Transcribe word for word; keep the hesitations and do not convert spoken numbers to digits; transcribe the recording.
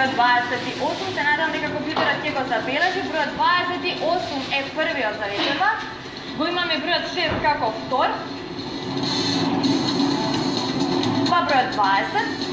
бројот дваесет и осум, се надевам дека компјутерот ќе го забележи. Бројот дваесет и осум е првиот за вечерва. Го имаме бројот шест како втор. Па бројот дваесет.